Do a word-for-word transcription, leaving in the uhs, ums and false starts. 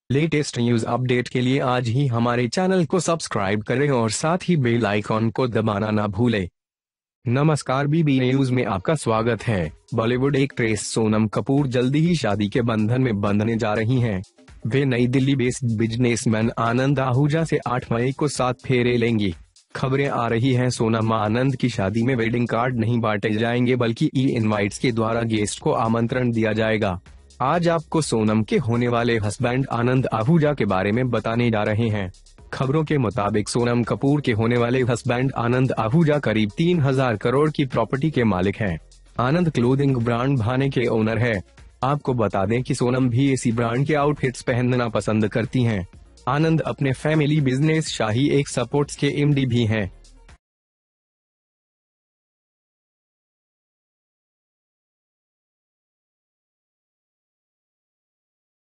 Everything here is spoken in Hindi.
लेटेस्ट न्यूज अपडेट के लिए आज ही हमारे चैनल को सब्सक्राइब करें और साथ ही बेल आइकॉन को दबाना ना भूलें। नमस्कार, बीबी न्यूज में आपका स्वागत है। बॉलीवुड एक्ट्रेस सोनम कपूर जल्दी ही शादी के बंधन में बंधने जा रही हैं। वे नई दिल्ली बेस्ड बिजनेसमैन आनंद आहूजा से आठ मई को सात फेरे लेंगी। खबरें आ रही हैं सोनम आनंद की शादी में वेडिंग कार्ड नहीं बांटे जाएंगे बल्कि ई इनवाइट्स के द्वारा गेस्ट को आमंत्रण दिया जाएगा। आज आपको सोनम के होने वाले हस्बैंड आनंद आहूजा के बारे में बताने जा रहे हैं। खबरों के मुताबिक सोनम कपूर के होने वाले हस्बैंड आनंद आहूजा करीब तीन हजार करोड़ की प्रॉपर्टी के मालिक हैं। आनंद क्लोथिंग ब्रांड भाने के ओनर है। आपको बता दें कि सोनम भी इसी ब्रांड के आउटफिट्स पहनना पसंद करती हैं। आनंद अपने फैमिली बिजनेस शाही एक्सपोर्ट्स के एमडी भी हैं।